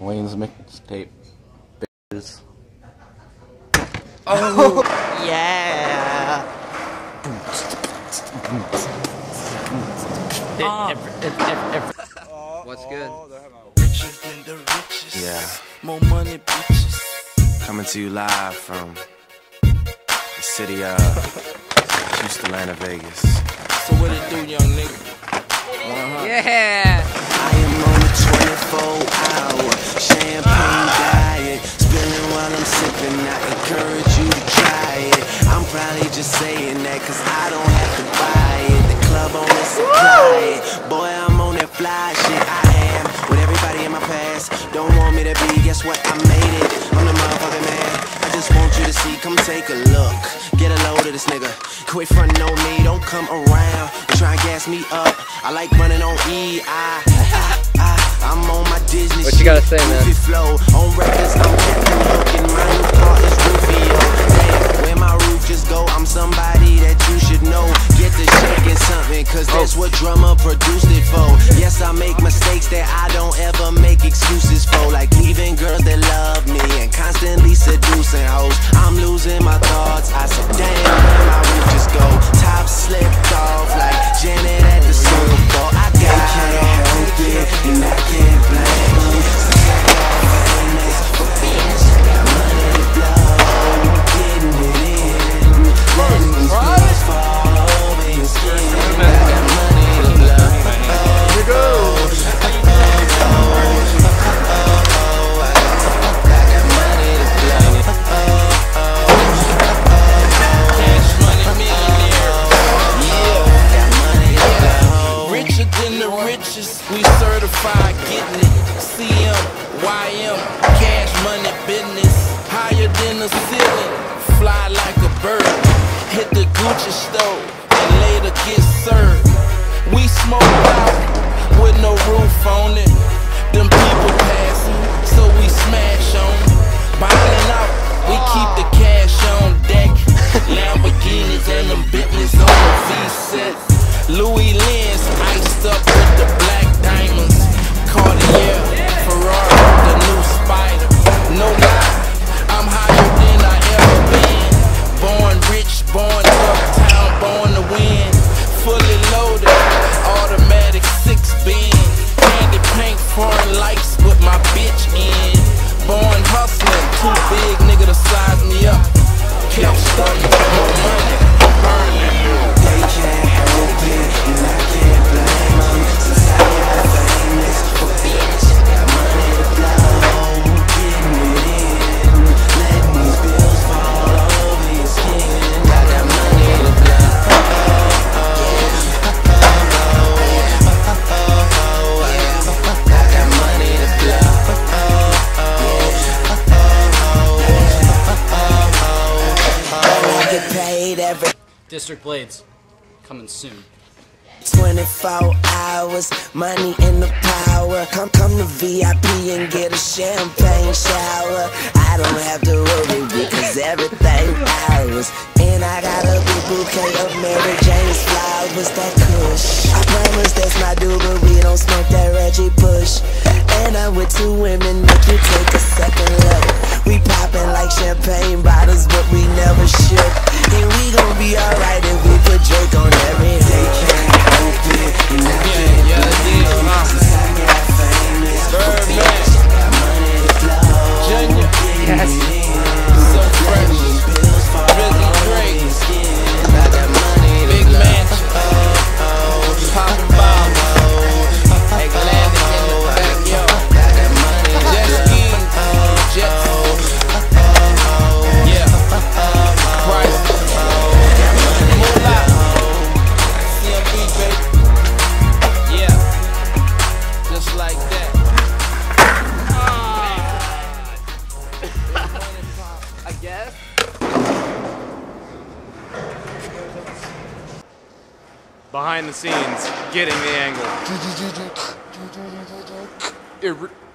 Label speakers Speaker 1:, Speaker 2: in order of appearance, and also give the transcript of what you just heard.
Speaker 1: Wayne's mixtape. Bitches.
Speaker 2: Oh, yeah.
Speaker 3: What's good?
Speaker 4: Yeah. More money, bitches. Coming to you live from the city of Houston, Atlanta, Vegas.
Speaker 2: So what it do, young nigga?
Speaker 3: Yeah.
Speaker 4: I am on a 24-hour champagne diet, spilling while I'm sipping. I encourage you to try it. I'm probably just saying that cause I don't have to buy it. The club only supply it. Boy, I'm on that fly shit. I am with everybody in my past. Don't want me to be, guess what? I made it. I'm the motherfucking man. I just want you to see, come take a look. Get a load of this nigga. Quit frontin' on me, don't come around and try and gas me up. I like running on E. I'm on my Disney.
Speaker 3: What you gotta say, man?
Speaker 4: Flow. On records, I'm Captain Hook and my new car is Rufio. Damn, where my roof just go, I'm somebody that you should know. Get the check and something, cause that's what drummer produced it for. Yes, I make mistakes that I don't ever make excuses for. Like leaving girls that love me and constantly seducing hoes. I'm losing my thoughts, I said damn, where my roof just go. Top slipped off like Janet at the Super Bowl. I gotta help it, and I can't blame them. Since I got famous, but bitch, got money to blow. Getting it in, letting these bills fall over your skin. I got money to blow. Here we go. I got money to blow. Cash money millionaire. Yeah, got money to blow.
Speaker 2: Richer than the richest, we certified getting it. CM, YM, cash money business. Higher than the ceiling, fly like a bird. Hit the Gucci stove and later get served. We smoke out with no roof on it. Them people passing, so we smash on. Buying out, we keep the cash on deck. Lamborghinis and them Bentleys on the V-set. Louis Lens iced up with the black diamonds. Cartier, Ferrari, the new Spider. No lie, I'm higher than I ever been. Born rich, born uptown, born to win. Fully loaded, automatic 6-bin. Candy paint, foreign lights with my bitch in. Born hustling, too big nigga to size me up. Kept studying, more money, I'm burning.
Speaker 4: They can't help it, and I can't blame them. Since I got famous, but bitch, got money to blow. Getting it in, letting these bills fall over your skin. I got money to blow. I got money to blow. I get paid every
Speaker 5: District Blades, coming soon.
Speaker 4: 24 hours, money in the power. Come to VIP and get a champagne shower. I don't have to worry because everything ours. And I got a big bouquet of Mary Jane's flowers. That kush, I promise that's my dude, but we don't smoke that Reggie Bush. And I'm with two women, make you take a second look. We poppin' like champagne bottles, but we never shook. And we gon' be alright if we put Drake on every day. Can't help it, and I can't blame them. Since I got famous, but bitch, got money to blow.
Speaker 2: Junior,
Speaker 4: Yes.
Speaker 2: so fresh. Rhythm Drake,
Speaker 4: I got money to
Speaker 2: big
Speaker 4: blow.
Speaker 2: mansion, poppin' bombs, Atlantic in the backyard,
Speaker 4: I got money to
Speaker 2: jet
Speaker 4: blow.
Speaker 2: ski, jets, yeah, price, moolah, CMB baby, yeah, just like that.
Speaker 3: I guess.
Speaker 6: Behind the scenes, getting the angle.